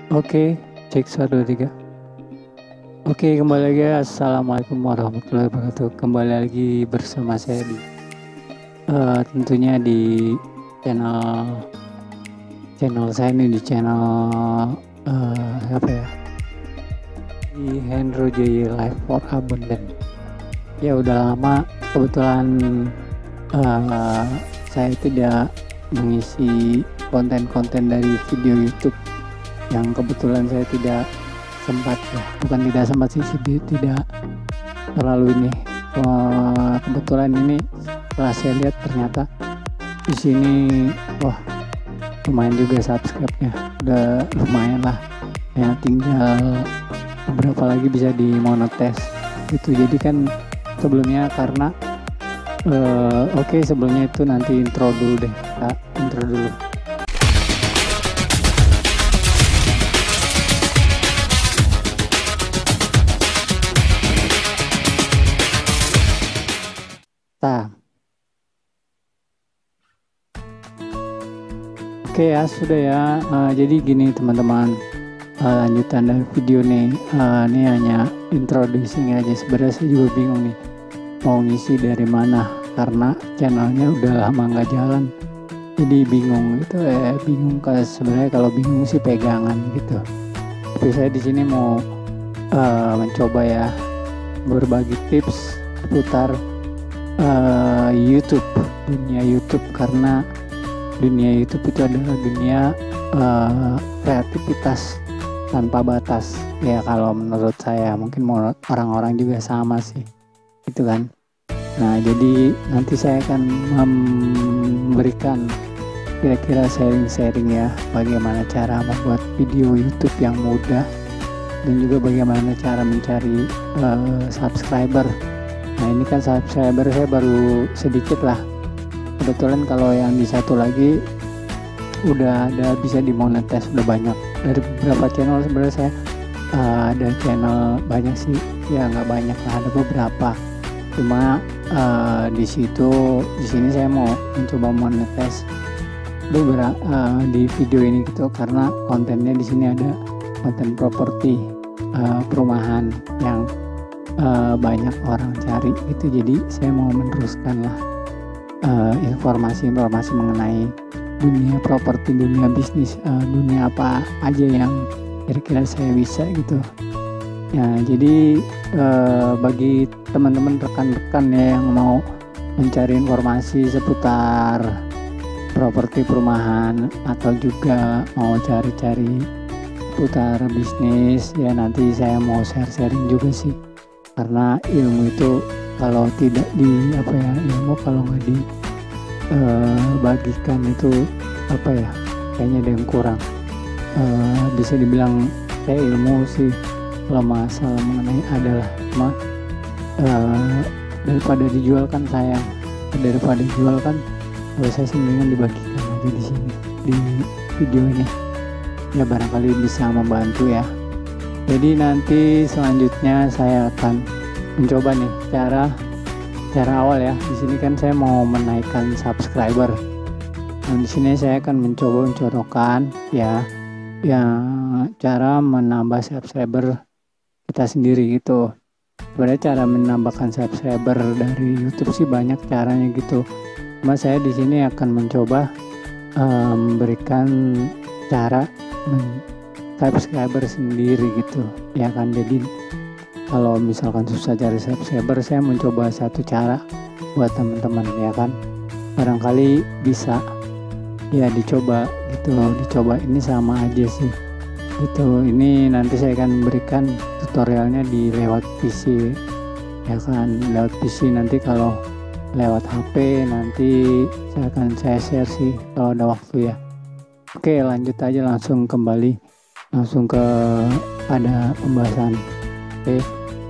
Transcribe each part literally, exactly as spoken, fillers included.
Oke, cek satu, dua, tiga. Oke, kembali lagi. Assalamualaikum warahmatullahi wabarakatuh. Kembali lagi bersama saya di uh, tentunya di channel channel saya ini di channel uh, apa ya? Di Hendro J Life for Abundant. Ya udah lama kebetulan uh, saya tidak mengisi konten-konten dari video YouTube yang kebetulan saya tidak sempat ya, bukan tidak sempat sih, tidak terlalu ini. Wah, kebetulan ini setelah saya lihat ternyata di sini wah lumayan juga subscribe-nya, udah lumayan lah ya, tinggal beberapa lagi bisa dimonetize gitu. Jadi kan sebelumnya karena uh, oke okay, sebelumnya itu nanti intro dulu deh, kita intro dulu. Nah, oke ya sudah ya. Uh, jadi gini teman-teman, uh, lanjutan dari video nih. Uh, ini hanya introducing aja. Sebenarnya saya juga bingung nih mau ngisi dari mana karena channelnya udah lama nggak jalan. Jadi bingung gitu ya, eh, bingung kalau sebenarnya kalau bingung sih pegangan gitu. Tapi saya di sini mau uh, mencoba ya berbagi tips seputar Uh, YouTube, dunia YouTube, karena dunia YouTube itu adalah dunia uh, kreativitas tanpa batas ya, kalau menurut saya. Mungkin menurut orang-orang juga sama sih gitu kan. Nah jadi nanti saya akan memberikan kira-kira sharing-sharing ya, bagaimana cara membuat video YouTube yang mudah dan juga bagaimana cara mencari uh, subscriber. Nah ini kan subscriber saya baru sedikit lah. Kebetulan kalau yang di satu lagi udah ada bisa dimonetize, udah banyak. Dari beberapa channel sebenarnya saya uh, ada channel banyak sih, ya nggak banyak lah, ada beberapa. Cuma uh, di situ di sini saya mau mencoba monetize beberapa uh, di video ini gitu, karena kontennya di sini ada konten properti uh, perumahan yang Uh, banyak orang cari gitu. Jadi saya mau meneruskan lah uh, informasi-informasi mengenai dunia properti, dunia bisnis, uh, dunia apa aja yang kira-kira saya bisa gitu ya. Jadi uh, bagi teman-teman rekan-rekan ya yang mau mencari informasi seputar properti perumahan atau juga mau cari-cari seputar bisnis ya, nanti saya mau share-sharing juga sih. Karena ilmu itu kalau tidak di apa ya, ilmu kalau nggak dibagikan uh, itu apa ya, kayaknya ada yang kurang. Uh, bisa dibilang kayak ilmu sih kalau masalah mengenai adalah cuma uh, daripada dijual kan sayang, daripada dijual kan kalau saya sendiri dibagikan aja di sini di video ini ya, barangkali bisa membantu ya. Jadi nanti selanjutnya saya akan mencoba nih cara cara awal ya. Di sini kan saya mau menaikkan subscriber. Nah, di sini saya akan mencoba mencontohkan ya yang cara menambah subscriber kita sendiri gitu. Sebenarnya cara menambahkan subscriber dari YouTube sih banyak caranya gitu. Cuma saya di sini akan mencoba um, memberikan cara men subscriber sendiri gitu ya kan. Jadi kalau misalkan susah cari subscriber, saya mencoba satu cara buat teman-teman ya kan, barangkali bisa ya dicoba gitu. Dicoba ini sama aja sih gitu. Ini nanti saya akan berikan tutorialnya di lewat P C ya kan, lewat P C. Nanti kalau lewat H P nanti saya akan saya share sih kalau ada waktu ya. Oke, lanjut aja, langsung kembali langsung ke pada pembahasan. Oke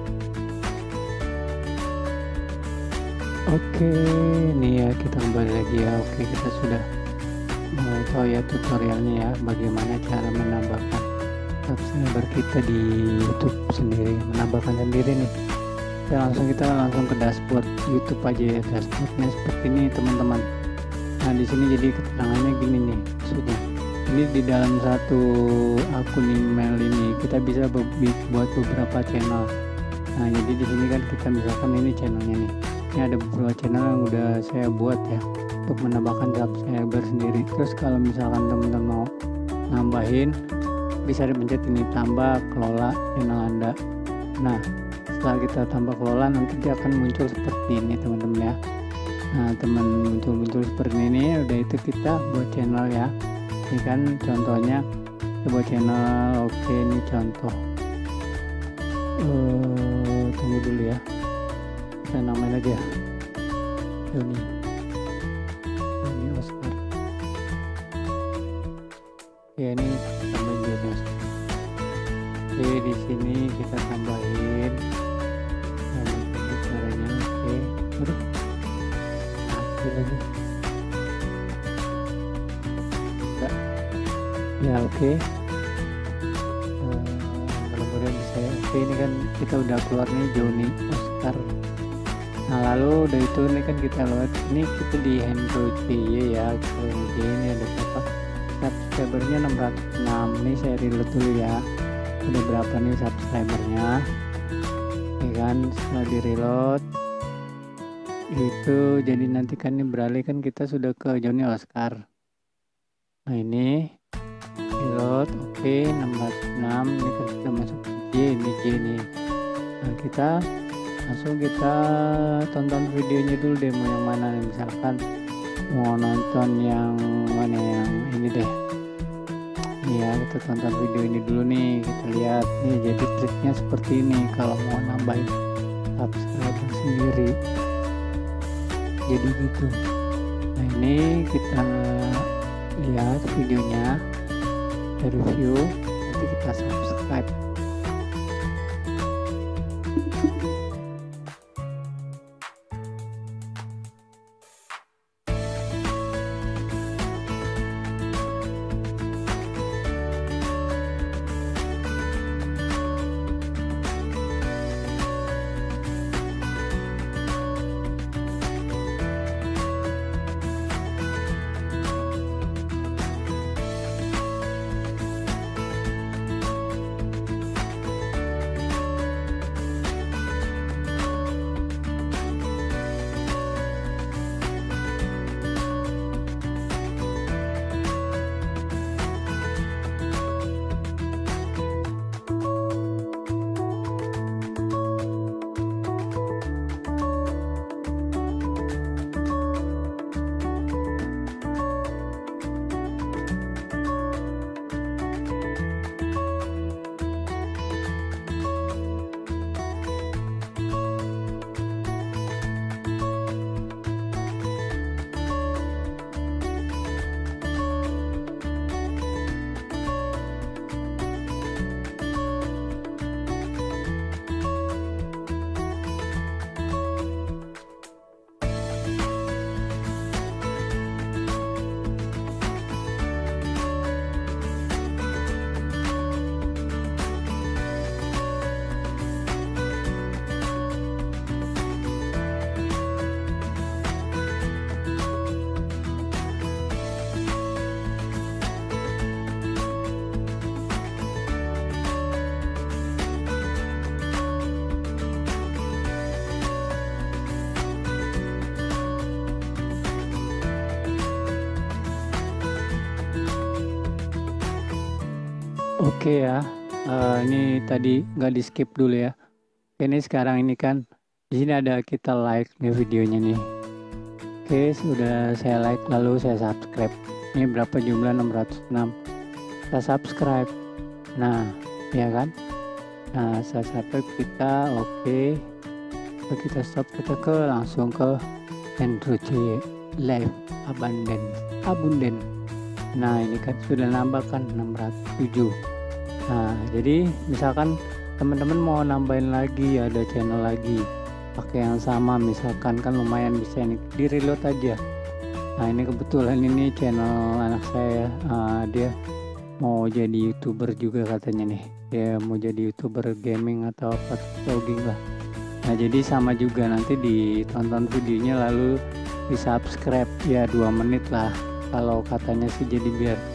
oke nih ya, kita kembali lagi ya. Oke, kita sudah mau tahu ya tutorialnya ya, bagaimana cara menambahkan subscriber kita di YouTube sendiri, menambahkan sendiri nih. Ya, langsung kita langsung ke dashboard YouTube aja ya. Dashboardnya seperti ini teman-teman. Nah di sini jadi keterangannya gini nih maksudnya. Ini di dalam satu akun email ini kita bisa buat beberapa channel. Nah, jadi di sini kan kita misalkan ini channelnya nih. Ini ada beberapa channel yang udah saya buat ya untuk menambahkan subscriber sendiri. Terus kalau misalkan teman-teman mau nambahin, bisa dipencet ini tambah kelola channel Anda. Nah, setelah kita tambah kelola, nanti dia akan muncul seperti ini teman-teman ya. Nah, teman muncul-muncul seperti ini, udah itu kita buat channel ya. Ini kan contohnya kita buat channel. Oke, ini contoh. Uh, tunggu dulu ya, kita namain aja Joni Joni Oscar. Ya, ini tambahin Joni Oscar. Oke, di sini kita tambahin nama caranya. Oke, aduh, mati lagi. Enggak. Ya, oke. Mudah-mudahan bisa ya. Oke, ini kan kita udah keluar nih Joni Oscar. Nah, lalu udah itu ini kan kita lewat ini kita di Hendro C Y ya. Kalau ini ada berapa? Subscribernya enam ratus enam. Ini saya reload dulu ya. Udah berapa nih subscribernya? Ya kan, setelah di reload itu jadi nanti kan ini beralih kan kita sudah ke Joni Oscar. Nah, ini reload. Oke, enam ratus enam. Ini kan sudah masuk J, ini J nih. Nah, kita langsung kita tonton videonya dulu deh, mau yang mana nih. Misalkan mau nonton yang mana, yang ini deh. Ya, kita tonton video ini dulu nih, kita lihat nih. Jadi triknya seperti ini kalau mau nambahin subscriber sendiri, jadi gitu. Nah, ini kita lihat videonya, kita review, nanti kita subscribe. Oke ya, uh, ini tadi nggak di skip dulu ya. Ini sekarang ini kan di sini ada kita like nih videonya nih. Oke, sudah saya like lalu saya subscribe. Ini berapa jumlah, enam ratus enam. Kita subscribe. Nah, ya kan? Nah, saya subscribe kita oke. Kita stop, kita ke langsung ke Hendro C Y Live Abundant. Abundant. Nah, ini kan sudah nambah kan enam ratus tujuh. Nah, jadi misalkan teman-teman mau nambahin lagi, ada channel lagi pakai yang sama, misalkan kan lumayan bisa ini di reload aja. Nah, ini kebetulan ini channel anak saya, uh, dia mau jadi YouTuber juga katanya nih. Dia mau jadi YouTuber gaming atau apa, vlogging lah. Nah, jadi sama juga, nanti ditonton videonya lalu di subscribe ya, dua menit lah kalau katanya sih, jadi biar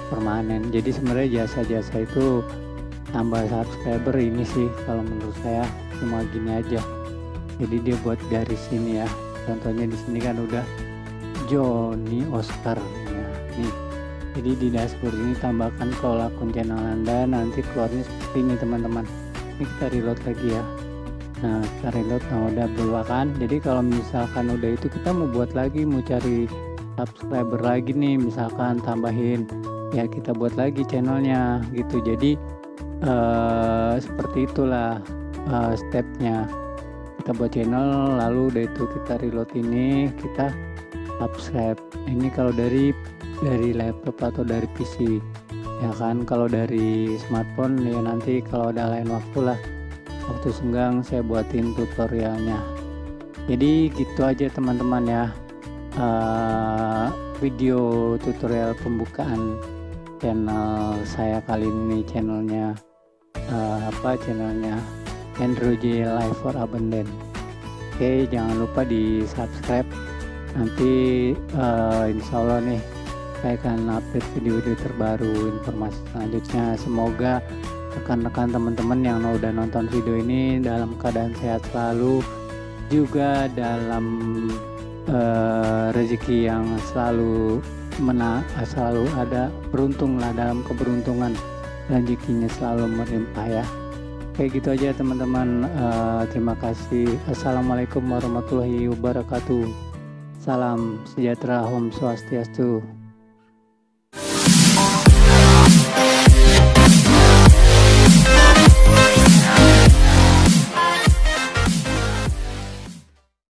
permanen. Jadi sebenarnya jasa-jasa itu tambah subscriber ini sih kalau menurut saya cuma gini aja. Jadi dia buat garis ini ya. Contohnya di sini kan udah Johnny Oscar ya. Nih. Jadi di dashboard ini tambahkan kalau akun channel Anda, nanti keluarnya seperti ini teman-teman. Ini kita reload lagi ya. Nah kita reload, nah udah berubah kan. Jadi kalau misalkan udah itu kita mau buat lagi, mau cari subscriber lagi nih, misalkan tambahin ya, kita buat lagi channelnya gitu. Jadi uh, seperti itulah uh, stepnya. Kita buat channel, lalu udah itu kita reload ini, kita subscribe. Ini kalau dari dari laptop atau dari P C ya kan. Kalau dari smartphone ya nanti kalau ada lain waktu lah, waktu senggang saya buatin tutorialnya. Jadi gitu aja teman-teman ya, uh, video tutorial pembukaan channel saya kali ini. Channelnya uh, apa channelnya Andrew J Life for Abundant. Oke, jangan lupa di subscribe. Nanti uh, insya Allah nih saya akan update video-video terbaru, informasi selanjutnya. Semoga rekan-rekan teman-teman yang udah nonton video ini dalam keadaan sehat selalu, juga dalam uh, rezeki yang selalu mena selalu ada, beruntung lah dalam keberuntungan, rezekinya selalu melimpah ya. Kayak gitu aja teman-teman, uh, terima kasih. Assalamualaikum warahmatullahi wabarakatuh. Salam sejahtera, Om Swastiastu.